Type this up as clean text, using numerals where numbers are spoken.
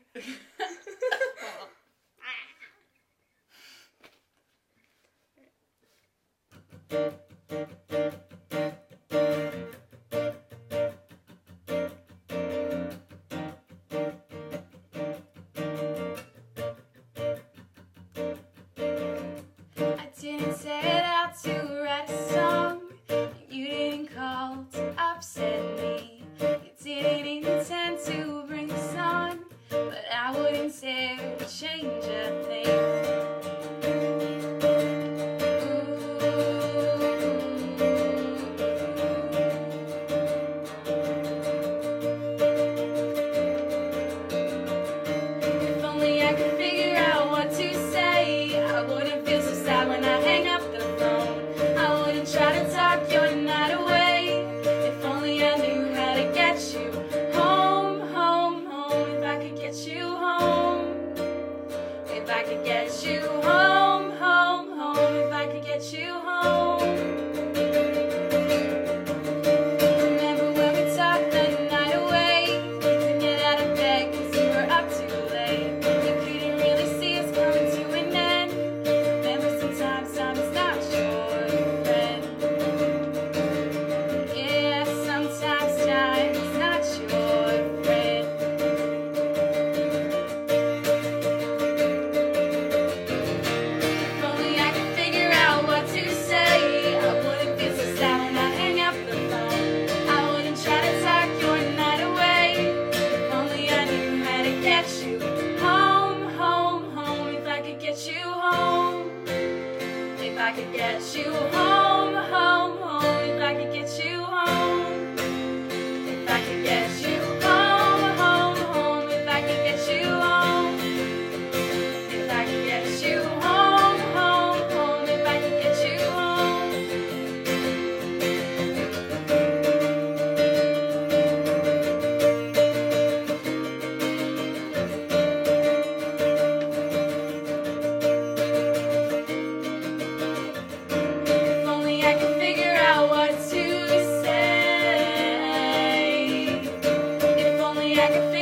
Didn't set out to write a song. You didn't call to upset me. You didn't intend to bring this on, but I wouldn't dare to change a thing. If only I could figure out what to say, I wouldn't feel so sad when I hang up the phone. I wouldn't try to talk your night away. If only I knew how to get you home, home, home. If I could get you home. If I could get you home, home, home. If I could get you home. Remember when we talked the night away? Couldn't get out of bed 'cause you were up too late. You couldn't really see us coming to an end. Remember sometimes time is not your friend. Yeah, sometimes time is not your friend. If only I could figure out what to say, I wouldn't feel so sad when I hang up the phone. I wouldn't try to talk your night away. If only I knew how to get you home, home, home. If I could get you home. If I could get you home, home, home. If I could get you home. If I could get you home, home, home. If I could get you home. If I could get you home, home, home. If I could get you home. If only I could figure out what to say. If only I could